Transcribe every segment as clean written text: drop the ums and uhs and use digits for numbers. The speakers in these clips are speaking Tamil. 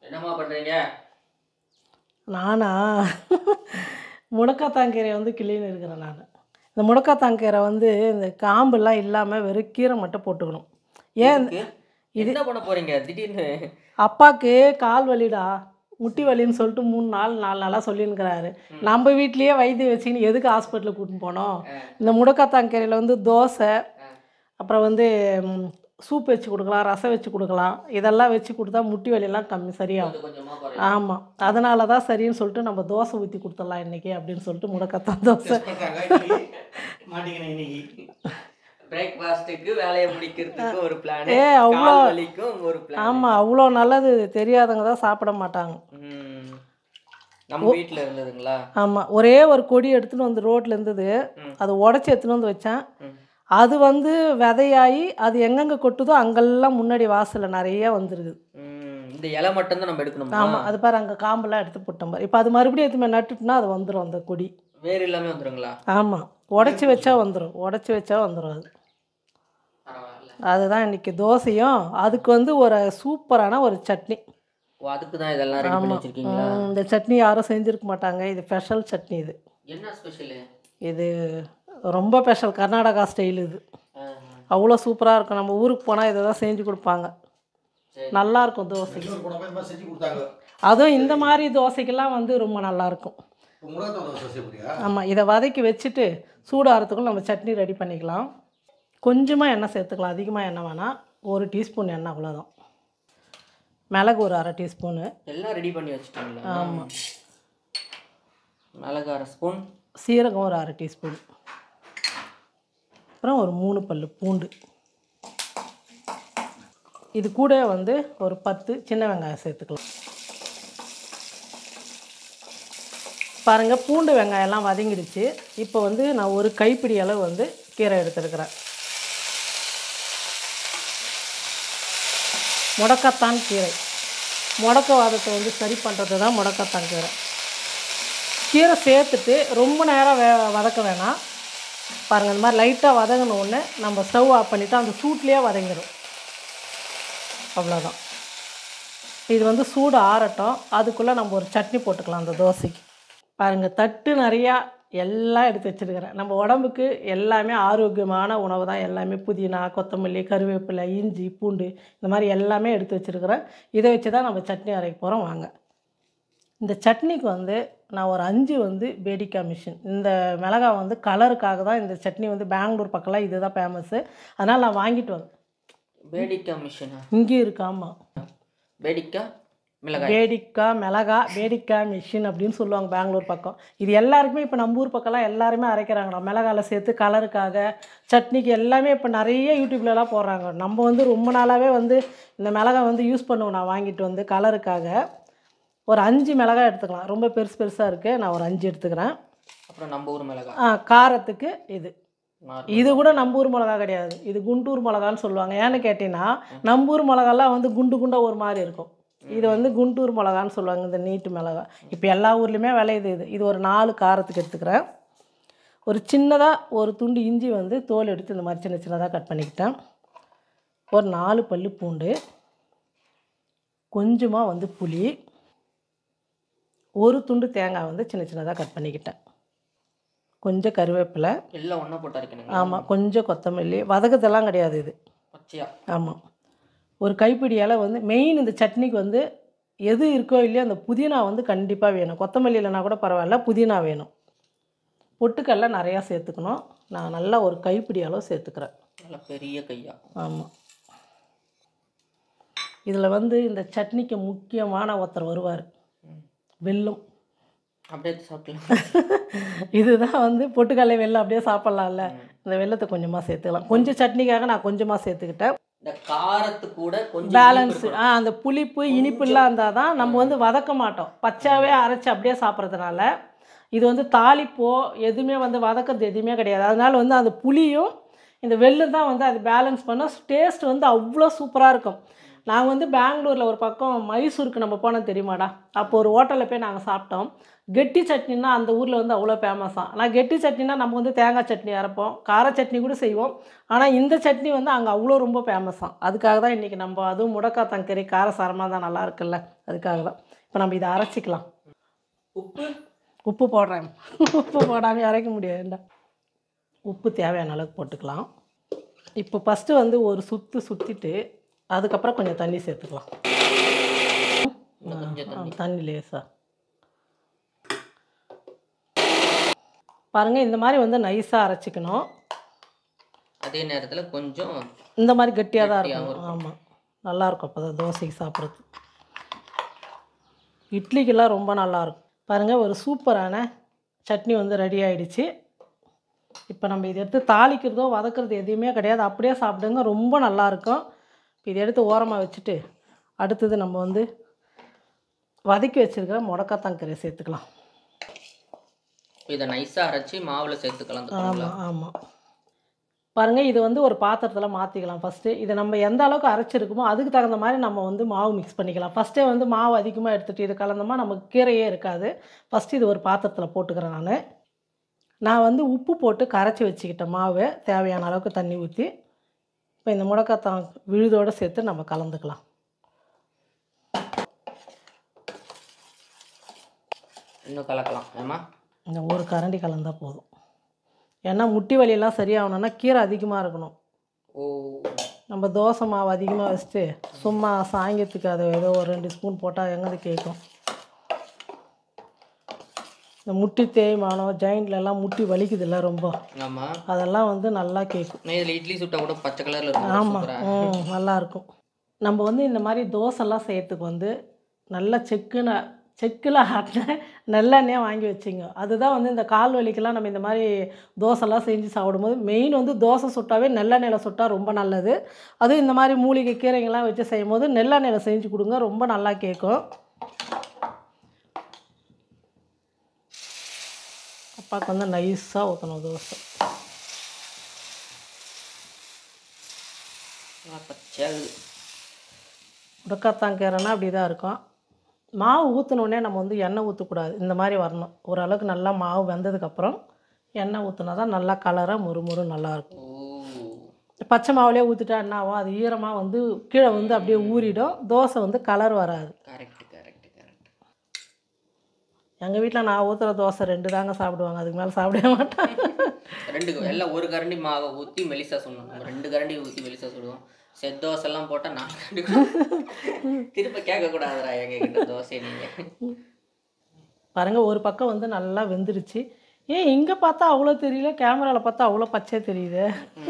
என்னம்மா பண்றீங்க? நானா முடக்காத்தாங்கீரை வந்து கிள்ளின்னு இருக்கிறேன் நான். இந்த முடக்காத்தாங்கீரை வந்து இந்த காம்பெல்லாம் இல்லாமல் வெறும் கீரை மட்டும் போட்டுக்கணும். ஏன் எதுக்கு? என்ன பண்ண போறீங்க திடீர்னு? அப்பாவுக்கு கால் வலிடா, முட்டி வலின்னு சொல்லிட்டு 4 நாளாக சொல்லின்னுக்கிறாரு. நம்ம வீட்லேயே வைத்தியம் வச்சுக்கின்னு எதுக்கு ஹாஸ்பிட்டலுக்கு கூட்டின்னு போனோம்? இந்த முடக்காத்தாங்கீரையில் வந்து தோசை, அப்புறம் வந்து சூப் வச்சு கொடுக்கலாம், ரசம் வச்சு கொடுக்கலாம். இதெல்லாம் வச்சு கொடுத்தா முட்டி வலியெல்லாம் சரியாகும். கொஞ்சம் கொஞ்சமா குறையும். ஆமாம், அதனால தான் சரின்னு சொல்லிட்டு நம்ம தோசை ஊற்றி கொடுத்துடலாம் இன்றைக்கி அப்படின்னு சொல்லிட்டு முடக்கத்தான் தோசை. மாட்டிக்கினேன் இன்னைக்கு. பிரேக்ஃபாஸ்ட்டுக்கு வேலையை முடிக்கிறதுக்கு ஒரு பிளான், அவ்வளோ கால் வலிக்கும் ஒரு பிளான். ஆமாம், அவ்வளோ நல்லது. தெரியாதவங்க தான் சாப்பிட மாட்டாங்க. நம்ம வீட்டில் இருந்ததுங்களா? ஆமாம், ஒரே ஒரு கொடி எடுத்துன்னு வந்து ரோட்டில் இருந்தது. அதை உடச்சி எடுத்துன்னு வந்து வச்சேன். அது வந்து விதையாகி அது எங்கெங்கே கொட்டுதோ அங்கெல்லாம் முன்னாடி வாசலில் நிறைய வந்துருக்குது. இந்த இலை மட்டும்தான் நம்ம எடுக்கணுமா? ஆமாம், அது பாரு அங்கே காம்பெல்லாம் எடுத்து போட்டோம் பாரு. இப்போ அது மறுபடியும் எடுத்துமே நட்டுட்டுனா அது வந்துடும் அந்த கொடி. வேறு எல்லாமே வந்துடுங்களா? ஆமாம், உடச்சி வச்சா வந்துடும். அது. பரவாயில்ல. அதுதான் இன்றைக்கி தோசையும் அதுக்கு வந்து ஒரு சூப்பரான ஒரு சட்னி. ஓ, அதுக்கு தான் இதெல்லாம் ரெடி பண்ணி வச்சிருக்கீங்களா? இந்த சட்னி யாரும் செஞ்சுருக்க மாட்டாங்க. இது ஸ்பெஷல் சட்னி. இது என்ன ஸ்பெஷலு? இது ரொம்ப ஸ்பெஷல், கர்நாடகா ஸ்டைல். இது அவ்வளோ சூப்பராக இருக்கும். நம்ம ஊருக்கு போனால் இதை தான் செஞ்சு கொடுப்பாங்க. நல்லாயிருக்கும் தோசைக்கு. அதுவும் இந்த மாதிரி தோசைக்கெல்லாம் வந்து ரொம்ப நல்லாயிருக்கும். ஆமாம், இதை வதக்கி வச்சுட்டு சூடாகிறதுக்குள்ள நம்ம சட்னி ரெடி பண்ணிக்கலாம். கொஞ்சமாக எண்ணெய் சேர்த்துக்கலாம், அதிகமாக எண்ணெய் வேணாம். 1 டீஸ்பூன் எண்ணெய், அவ்வளோதான். மிளகு ஒரு 1/2 டீஸ்பூனு. எல்லாம் ரெடி பண்ணி வச்சுட்டீங்களா? ஆமாம், மிளகு 1/2 ஸ்பூன், சீரகம் ஒரு 1/2 டீஸ்பூன், அப்புறம் ஒரு 3 பல் பூண்டு. இது கூட வந்து ஒரு 10 சின்ன வெங்காயம் சேர்த்துக்கலாம். பாருங்கள், பூண்டு வெங்காயம்லாம் வதங்கிடுச்சு. இப்போ வந்து நான் ஒரு கைப்பிடி அளவு வந்து கீரை எடுத்துருக்கிறேன். முடக்கத்தான் கீரை, முடக்கவாதத்தை வந்து சரி பண்ணுறது தான் முடக்கத்தான் கீரை. கீரை சேர்த்துட்டு ரொம்ப நேரம் வதக்க வேணாம். பாருங்கள், இந்த மாதிரி லைட்டாக வதங்கினோடனே நம்ம ஸ்டவ் ஆஃப் பண்ணிவிட்டு அந்த சூட்லேயே வதங்கிடும். அவ்வளோதான். இது வந்து சூடு ஆறட்டும். அதுக்குள்ளே நம்ம ஒரு சட்னி போட்டுக்கலாம் அந்த தோசைக்கு. பாருங்கள், தட்டு நிறையா எல்லாம் எடுத்து வச்சுருக்கிறேன். நம்ம உடம்புக்கு எல்லாமே ஆரோக்கியமான உணவு தான். எல்லாமே புதினா, கொத்தமல்லி, கருவேப்பிலை, இஞ்சி, பூண்டு, இந்த மாதிரி எல்லாமே எடுத்து வச்சுருக்கிறேன். இதை வச்சு தான் நம்ம சட்னி அரைக்க போகிறோம். வாங்க. இந்த சட்னிக்கு வந்து நான் ஒரு 5 வந்து பேடிக்கா மிஷின். இந்த மிளகாய் வந்து கலருக்காக தான் இந்த சட்னி வந்து பெங்களூர் பக்கம்லாம் இது தான் ஃபேமஸ்ஸு. அதனால் நான் வாங்கிட்டு வந்தேன். பேடிக்கா மிஷினா? இங்கே இருக்காமா, பேடிக்கா மிளகாய், பேடிக்கா மிஷின் அப்படின்னு சொல்லுவாங்க பெங்களூர் பக்கம். இது எல்லாருக்குமே இப்போ நம்ம ஊர் பக்கம்லாம் எல்லாருமே அரைக்கிறாங்கண்ணா. மிளகாயில் சேர்த்து கலருக்காக, சட்னிக்கு எல்லாமே இப்போ நிறைய யூடியூப்லலாம் போடுறாங்க. நம்ம வந்து ரொம்ப நாளாகவே வந்து இந்த மிளகாய் வந்து யூஸ் பண்ணுவோம். நான் வாங்கிட்டு வந்து கலருக்காக ஒரு 5 மிளகாய் எடுத்துக்கலாம். ரொம்ப பெருசாக இருக்குது, நான் ஒரு 5 எடுத்துக்கிறேன். அப்புறம் நம்ம ஊர் மிளகாய் காரத்துக்கு இது கூட நம்ம ஊர் மிளகா கிடையாது. இது குண்டூர் மிளகான்னு சொல்லுவாங்க. ஏன்னு கேட்டிங்கன்னா நம்ம ஊர் மிளகாலாம் வந்து குண்டு குண்டாக ஒரு மாதிரி இருக்கும். இது வந்து குண்டூர் மிளகான்னு சொல்லுவாங்க, இந்த நீட்டு மிளகா. இப்போ எல்லா ஊர்லேயுமே விளையுது. இது ஒரு 4 காரத்துக்கு எடுத்துக்கிறேன். ஒரு சின்னதாக ஒரு துண்டு இஞ்சி வந்து தோல் எடுத்து இந்த மாதிரி சின்னதாக கட் பண்ணிக்கிட்டேன். ஒரு 4 பல் பூண்டு, கொஞ்சமாக வந்து புளி, ஒரு துண்டு தேங்காய் வந்து சின்னதாக கட் பண்ணிக்கிட்டேன். கொஞ்சம் கருவேப்பிலை, எல்லாம் ஒன்றா போட்டு அரைக்கணும். ஆமாம், கொஞ்சம் கொத்தமல்லி. வதக்கத்தெல்லாம் கிடையாது இது, பச்சையா. ஆமாம். ஒரு கைப்பிடி இலை வந்து மெயின். இந்த சட்னிக்கு வந்து எது இருக்கோ இல்லையோ அந்த புதினா வந்து கண்டிப்பாக வேணும். கொத்தமல்லி இல்லைனா கூட பரவாயில்ல, புதினா வேணும். பொட்டுக்கடலை நிறையா சேர்த்துக்கணும். நான் நல்லா ஒரு கைப்பிடி அளவு சேர்த்துக்கிறேன். நல்லா பெரிய கையா. ஆமாம். இதில் வந்து இந்த சட்னிக்கு முக்கியமான ஒருத்தர் வருவார், வெல்லம். அப்படியே சாப்பிடலாம். இதுதான் வந்து பொட்டுக்கடலை வெல்லம் அப்படியே சாப்பிட்லாம்ல. இந்த வெல்லத்தை கொஞ்சமாக சேர்த்துக்கலாம். கொஞ்சம் சட்னிக்காக நான் கொஞ்சமாக சேர்த்துக்கிட்டேன். இந்த காரத்து கூட கொஞ்சம் பேலன்ஸு, அந்த புளிப்பு இனிப்புலாம் இருந்தால் தான். நம்ம வந்து வதக்க மாட்டோம், பச்சாவே அரைச்சி அப்படியே சாப்பிட்றதுனால. இது வந்து தாளிப்போ எதுவுமே வந்து வதக்கிறது எதுவுமே கிடையாது. அதனால் வந்து அந்த புளியும் இந்த வெல்லம் தான் வந்து அது பேலன்ஸ் பண்ண டேஸ்ட் வந்து அவ்வளோ சூப்பராக இருக்கும். நாங்கள் வந்து பெங்களூரில் ஒரு பக்கம் மைசூருக்கு நம்ம போனோம் தெரியுமாடா, அப்போ ஒரு ஹோட்டலில் போய் நாங்கள் சாப்பிட்டோம். கெட்டி சட்னின்னா அந்த ஊரில் வந்து அவ்வளோ ஃபேமஸாக. ஆனால் கெட்டி சட்னினா நம்ம வந்து தேங்காய் சட்னி அரைப்போம், கார சட்னி கூட செய்வோம். ஆனால் இந்த சட்னி வந்து அங்கே அவ்வளோ ரொம்ப ஃபேமஸாக. அதுக்காக தான் இன்றைக்கி நம்ம அதுவும் முடக்காத்தங்கறி காரசாரமாக தான் நல்லா இருக்குல்ல, அதுக்காக தான். இப்போ நம்ம இதை அரைச்சிக்கலாம். உப்பு உப்பு போடுறேன். உப்பு போடாமல் அரைக்க முடியாதுண்டா. உப்பு தேவையான அளவுக்கு போட்டுக்கலாம். இப்போ ஃபஸ்ட்டு வந்து ஒரு சுற்றிட்டு அதுக்கப்புறம் கொஞ்சம் தண்ணி சேர்த்துக்கலாம். தண்ணி லேசா பாருங்கள், இந்த மாதிரி வந்து நைஸாக அரைச்சிக்கணும். அதே நேரத்தில் கொஞ்சம் இந்த மாதிரி கட்டியாக தான் இருக்கும். ஆமாம், நல்லாயிருக்கும். அப்போ தான் தோசைக்கு சாப்பிட்றது, இட்லிக்கெல்லாம் ரொம்ப நல்லாயிருக்கும். பாருங்கள், ஒரு சூப்பரான சட்னி வந்து ரெடி ஆகிடுச்சு. இப்போ நம்ம இதை எடுத்து தாளிக்கிறதோ வதக்கிறது எதுவுமே கிடையாது, அப்படியே சாப்பிடுங்க, ரொம்ப நல்லாயிருக்கும். இப்போ இதை எடுத்து ஓரமாக வச்சுட்டு அடுத்தது நம்ம வந்து வதக்கி வச்சுருக்கிற முடக்காத்தங்கரை சேர்த்துக்கலாம். இதை நைஸாக அரைச்சி மாவில் சேர்த்துக்கலாம். ஆமாம் ஆமாம். பாருங்கள், இது வந்து ஒரு பாத்திரத்தில் மாற்றிக்கலாம். ஃபஸ்ட்டு இதை நம்ம எந்த அளவுக்கு அரைச்சிருக்குமோ அதுக்கு தகுந்த மாதிரி நம்ம வந்து மாவு மிக்ஸ் பண்ணிக்கலாம். ஃபஸ்ட்டே வந்து மாவு அதிகமாக எடுத்துகிட்டு இது கலந்தோமா நமக்கு கீரையே இருக்காது. ஃபஸ்ட்டு இது ஒரு பாத்திரத்தில் போட்டுக்கிறேன். நான் வந்து உப்பு போட்டு கரைச்சி வச்சுக்கிட்டேன் மாவு, தேவையான அளவுக்கு தண்ணி ஊற்றி. இப்போ இந்த முடக்காத்தான் விழுதோடு சேர்த்து நம்ம கலந்துக்கலாம். இன்னும் கலக்கலாம். ஏமா இந்த ஒரு கரண்டி கலந்தால் போதும். ஏன்னா முட்டி வலியெல்லாம் சரியாகணுன்னா கீரை அதிகமாக இருக்கணும். ஓ, நம்ம தோசை மாவு அதிகமாக வச்சுட்டு சும்மா சாயங்கிறதுக்கு அதை ஏதோ ஒரு 2 ஸ்பூன் போட்டால் எங்கே கேட்கும். இந்த முட்டி தேய்மானம் ஜாயிண்ட்லலாம் முட்டி வலிக்குதுல்ல ரொம்ப, ஆமாம், அதெல்லாம் வந்து நல்லா கேட்கும். இதில் இட்லி சுட்டா கூட பச்சை கலரில் இருக்கும். ஆமாம், நல்லாயிருக்கும். நம்ம வந்து இந்த மாதிரி தோசைலாம் செய்யறதுக்கு வந்து நல்லா செக்கில் ஆட்டின நல்லெண்ணெய் வாங்கி வச்சுங்க. அதுதான் வந்து இந்த கால் வலிக்கெல்லாம் நம்ம இந்த மாதிரி தோசைலாம் செஞ்சு சாப்பிடும்போது மெயின் வந்து தோசை சுட்டாவே நல்லெண்ணெயில் சுட்டால் ரொம்ப நல்லது. அதுவும் இந்த மாதிரி மூலிகை கீரைங்கள்லாம் வச்சு செய்யும் போது நல்லெண்ணெயில் செஞ்சு கொடுங்க, ரொம்ப நல்லா கேட்கும். அப்பாவுக்கு வந்து நைஸாக ஊற்றணும் தோசை. முடக்காத்தாங்கீரைனா அப்படி தான் இருக்கும். மாவு ஊற்றினோடனே நம்ம வந்து எண்ணெய் ஊற்றக்கூடாது, இந்த மாதிரி வரணும். ஓரளவுக்கு நல்லா மாவு வெந்ததுக்கப்புறம் எண்ணெய் ஊற்றினா தான் நல்லா கலராக முறுமுறு நல்லாயிருக்கும். பச்சை மாவுலேயே ஊற்றிட்டா என்ன ஆகும், அது ஈரமாக வந்து கீழே வந்து அப்படியே ஊறிடும், தோசை வந்து கலர் வராது. எங்கள் வீட்டில் நான் ஊற்றுற தோசை 2 தாங்க சாப்பிடுவாங்க, அதுக்கு மேலே சாப்பிடவே மாட்டாங்க. 2 எல்லாம் ஒரு கரண்டி மாவை ஊற்றி மெலிசா சொன்னோம், 2 கரண்டி ஊற்றி மெலிசா சுடுவோம். செட் தோசைலாம் போட்டால் 4 கரண்டி திரும்ப கேட்கக்கூடாதுடா எங்ககிட்ட தோசை. நீங்கள் பாருங்கள், ஒரு பக்கம் வந்து நல்லா வெந்துருச்சு. ஏன் இங்கே பார்த்தா அவ்வளோ தெரியல, கேமராவில் பார்த்தா அவ்வளோ பச்சை தெரியுது.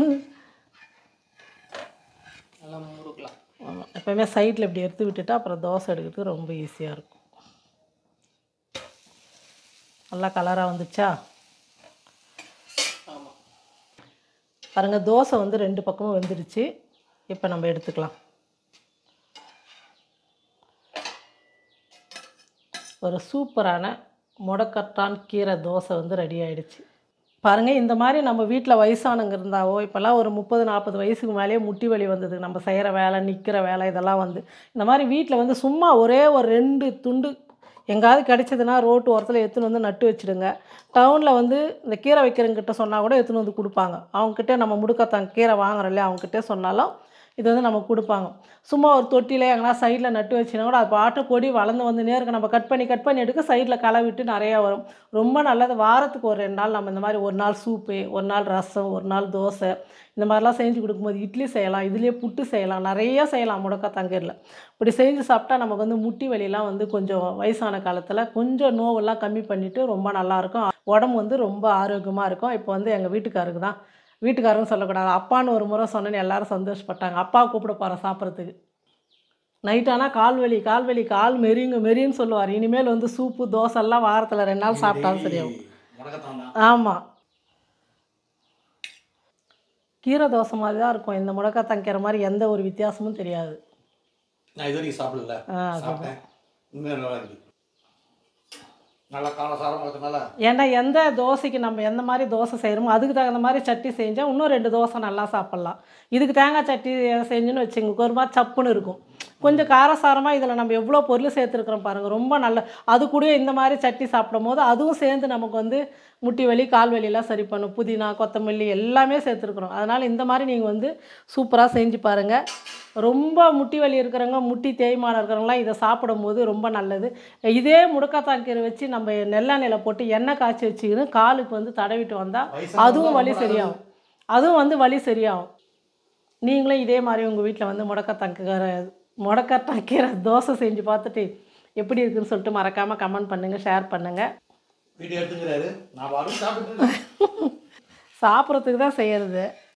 நல்லா முறுக்கலாம். ஆமாம், எப்போயுமே சைடில் இப்படி எடுத்து விட்டுட்டா அப்புறம் தோசை எடுக்கிறதுக்கு ரொம்ப ஈஸியாக இருக்கும். நல்லா கலராக வந்துச்சா? ஆமாம். பாருங்கள், தோசை வந்து 2 பக்கமும் வெந்துருச்சு. இப்போ நம்ம எடுத்துக்கலாம். ஒரு சூப்பரான முடக்கத்தான் கீரை தோசை வந்து ரெடி ஆகிடுச்சு. பாருங்கள், இந்த மாதிரி நம்ம வீட்டில் வயசானவங்க இருந்தாவோ, இப்போல்லாம் ஒரு 30-40 வயசுக்கு மேலேயே முட்டி வலி வந்தது, நம்ம செய்கிற வேலை நிற்கிற வேலை இதெல்லாம் வந்து இந்த மாதிரி வீட்டில் வந்து சும்மா ஒரே ஒரு 2 துண்டு எங்காவது கிடச்சதுன்னா ரோட்டு ஓரத்தில் எடுத்துன்னு வந்து நட்டு வச்சுடுங்க. டவுனில் வந்து இந்த கீரை வைக்கிறவங்கிட்ட சொன்னால் கூட எடுத்துன்னு வந்து கொடுப்பாங்க. அவங்கக்கிட்ட நம்ம முடக்கத்தான் கீரை வாங்குறோம் இல்லையா, அவங்கக்கிட்ட சொன்னாலும் இது வந்து நமக்கு கொடுப்பாங்க. சும்மா ஒரு தொட்டியில் எங்கன்னா சைடில் நட்டு வச்சுன்னா கூட அது பாட்டு கொடி வளர்ந்து வந்து நேருக்கு நம்ம கட் பண்ணி எடுக்க சைடில் களை விட்டு நிறையா வரும். ரொம்ப நல்லது. வாரத்துக்கு ஒரு 2 நாள் நம்ம இந்த மாதிரி ஒரு நாள் சூப்பு, ஒரு நாள் ரசம், ஒரு நாள் தோசை, இந்த மாதிரிலாம் செஞ்சு கொடுக்கும்போது இட்லி செய்யலாம், இதுலேயே புட்டு செய்யலாம், நிறையா செய்யலாம் முடக்கத்தாங்கீரையில். இப்படி செஞ்சு சாப்பிட்டா நமக்கு வந்து முட்டி வலிலாம் வந்து கொஞ்சம் வயசான காலத்தில் கொஞ்சம் நோவெல்லாம் கம்மி பண்ணிவிட்டு ரொம்ப நல்லாயிருக்கும். உடம்பு வந்து ரொம்ப ஆரோக்கியமாக இருக்கும். இப்போ வந்து எங்கள் வீட்டுக்காருக்கு தான், வீட்டுக்காரன்னு சொல்லக்கூடாது, அப்பான்னு ஒரு முறை சொன்னேன்னு எல்லோரும் சந்தோஷப்பட்டாங்க. அப்பா கூப்பிட போகிறேன் சாப்பிட்றதுக்கு. நைட் ஆனால் கால் மெரின்னு சொல்லுவார். இனிமேல் வந்து சூப்பு தோசைலாம் வாரத்தில் 2 நாள் சாப்பிட்டாலும் சரியாகும். ஆமாம், கீரை தோசை மாதிரி தான் இருக்கும். இந்த முடக்கத்தாங்கீரை மாதிரி எந்த ஒரு வித்தியாசமும் தெரியாது. நான் இது வரைக்கும் சாப்பிடல. சாப்பிட்டேன், உண்மையாக நல்லா இருக்குது. நல்லா காரசாரமாக இருக்கிறதுனால ஏன்னா எந்த தோசைக்கு நம்ம எந்த மாதிரி தோசை செய்கிறோமோ அதுக்கு தகுந்த மாதிரி சட்னி செஞ்சால் இன்னும் 2 தோசை நல்லா சாப்பிட்லாம். இதுக்கு தேங்காய் சட்னி செஞ்சுன்னு வச்சுங்க ஒரு மாதிரி சப்புன்னு இருக்கும். கொஞ்சம் காரசாரமாக இதில் நம்ம எவ்வளோ பொருள் சேர்த்துருக்குறோம் பாருங்கள், ரொம்ப நல்ல. அது கூட இந்த மாதிரி சட்னி சாப்பிடும் போது அதுவும் சேர்ந்து நமக்கு வந்து முட்டி வலி கால் வலியெல்லாம் சரி பண்ணும். புதினா கொத்தமல்லி எல்லாமே சேர்த்துருக்குறோம். அதனால் இந்த மாதிரி நீங்கள் வந்து சூப்பராக செஞ்சு பாருங்கள். ரொம்ப முட்டி வலி இருக்கிறவங்க, முட்டி தேய்மானம் இருக்கிறவங்களாம் இதை சாப்பிடும்போது ரொம்ப நல்லது. இதே முடக்கத்தாங்கீரை வச்சு நம்ம நெல்லெண்ணெயில் போட்டு எண்ணெய் காய்ச்சி வச்சுக்கின்னு காலுக்கு வந்து தடவிட்டு வந்தால் அதுவும் வலி சரியாகும். அதுவும் வந்து வலி சரியாகும். நீங்களும் இதே மாதிரி உங்கள் வீட்டில் வந்து முடக்கத்தாங்கீரை தோசை செஞ்சு பார்த்துட்டு எப்படி இருக்குன்னு சொல்லிட்டு மறக்காமல் கமெண்ட் பண்ணுங்கள், ஷேர் பண்ணுங்கள். வீடியோ எடுத்துக்கிறாரு, நான் வரும் சாப்பிட்டு சாப்பிட்றதுக்கு தான் செய்கிறது.